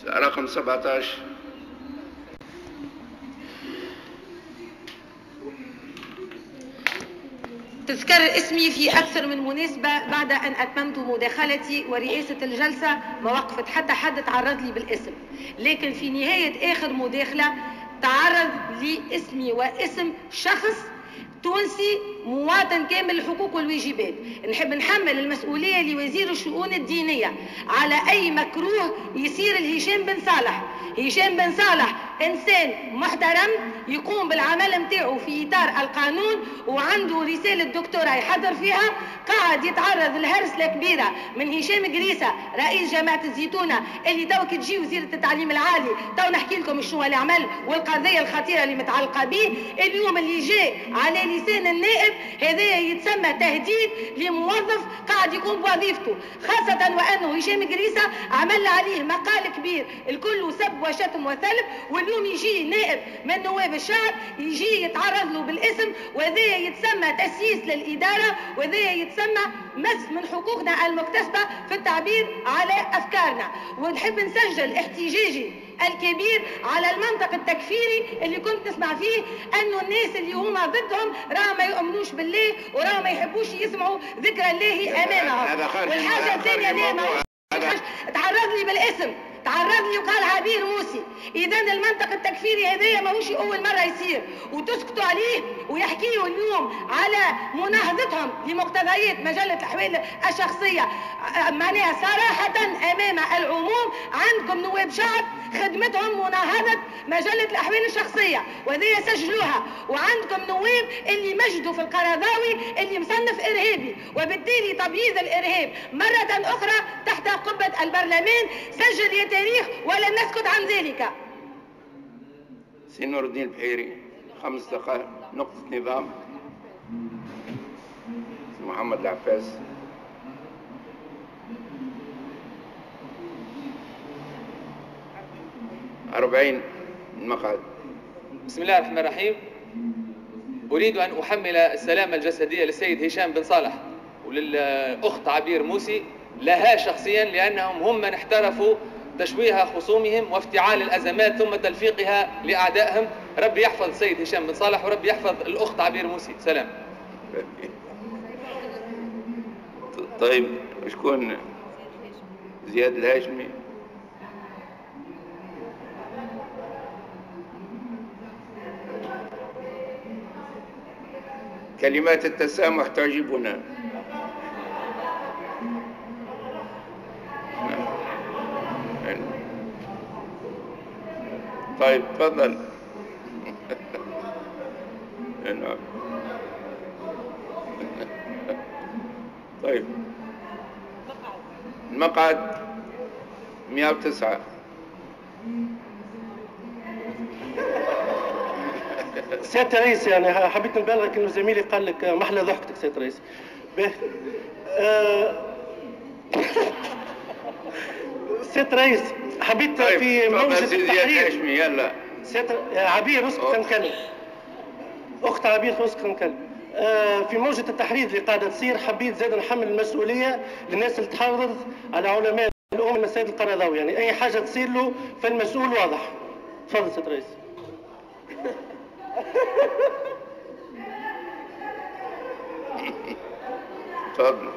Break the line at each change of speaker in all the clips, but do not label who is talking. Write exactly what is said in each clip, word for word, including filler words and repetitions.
رقم سبعة عشر.
تذكر اسمي في أكثر من مناسبة بعد أن أتممت مداخلتي ورئاسة الجلسة ما وقفت حتى حد تعرض لي بالاسم، لكن في نهاية آخر مداخلة تعرض لي اسمي واسم شخص تونسي مواطن كامل الحقوق والواجبات. نحب نحمل المسؤولية لوزير الشؤون الدينية على أي مكروه يصير لهشام بن صالح. هشام بن صالح إنسان محترم يقوم بالعمل متاعه في إطار القانون، وعنده رسالة دكتوراه يحضر فيها، قاعد يتعرض لهرسلة كبيرة من هشام قريسة رئيس جامعة الزيتونة اللي توك تجي وزيرة التعليم العالي. تو نحكي لكم شنو اللي عمل والقضية الخطيرة اللي متعلقة به. اليوم اللي جاء على لسان النائب هذا يتسمى تهديد لموظف قاعد يقوم بوظيفته، خاصة وأنه هشام قريسة عمل عليه مقال كبير الكل سب وشتم وثلب، واليوم يجي نائب من نواب الشعب يجي يتعرض له بالاسم، وذا يتسمى تسييس للإدارة، وذا يتسمى مس من حقوقنا المكتسبة في التعبير على أفكارنا. ونحب نسجل احتجاجي الكبير على المنطق التكفيري اللي كنت نسمع فيه انه الناس اللي هما ضدهم راه ما يؤمنوش بالله وراه ما يحبوش يسمعوا ذكر الله امامهم. والحاجه الثانيه اللي ما تعرض لي بالاسم، تعرض لي وقال عبير موسي. اذا المنطق التكفيري هذايا ماهوش اول مره يصير وتسكتوا عليه ويحكيوا اليوم على مناهضتهم لمقتضيات مجله الاحوال الشخصيه. معناها صراحه امام العموم عندكم نواب شعب خدمتهم مناهضه مجله الاحوال الشخصيه، وذي سجلوها، وعندكم نواب اللي مجدوا في القرضاوي اللي مصنف ارهابي، وبالتالي تبييض الارهاب مره اخرى تحت قبه البرلمان. سجل يا تاريخ ولا نسكت عن ذلك.
سي نور الدين البحيري خمس دقائق. نقطة نظام. محمد العفاس. أربعين مقعد.
بسم الله الرحمن الرحيم. أريد أن أحمل السلامة الجسدية للسيد هشام بن صالح وللأخت عبير موسي، لها شخصيا، لأنهم هم من احترفوا تشويه خصومهم وافتعال الأزمات ثم تلفيقها لأعدائهم. ربي يحفظ السيد هشام بن صالح وربي يحفظ الأخت عبير موسي. سلام.
طيب شكون؟ زياد الهاشمي. كلمات التسامح تعجبنا. طيب تفضل. طيب المقعد مئة وتسعة.
سيادة الرئيس، يعني حبيت نبلغك انه زميلي قال لك محلى ضحكتك سيادة الرئيس. أه... سيادة الرئيس حبيت
طيب.
في موجة التحرير.
يلا
سيادة عبير اسكت نكلم. اخت عبير اسكت نكلم. أه في موجة التحرير اللي قاعدة تصير حبيت زاد نحمل المسؤولية للناس اللي تحرض على علماء الأم السيد القرضاوي، يعني أي حاجة تصير له فالمسؤول واضح. تفضل سيادة الرئيس.
تفضل.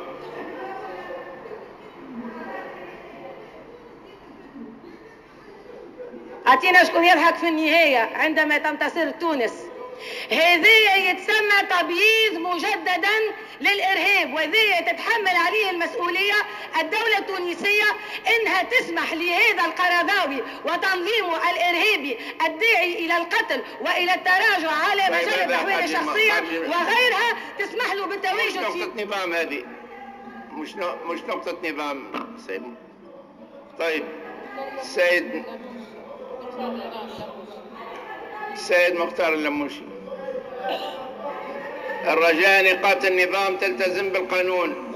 أعطينا شكون يضحك في النهاية عندما تنتصر تونس. هذا يتسمى تبييض مجددا للإرهاب، وذي تتحمل عليه المسؤولية الدولة التونسية إنها تسمح لهذا القرضاوي وتنظيمه الإرهابي الداعي إلى القتل وإلى التراجع على مجال الأحوال الشخصية وغيرها، تسمح له بالتواجد في
نقطة نظام. هذه مش مش نقطة نظام سيد. طيب سيد السيد مختار اللموشي، الرجاء نقاط النظام تلتزم بالقانون.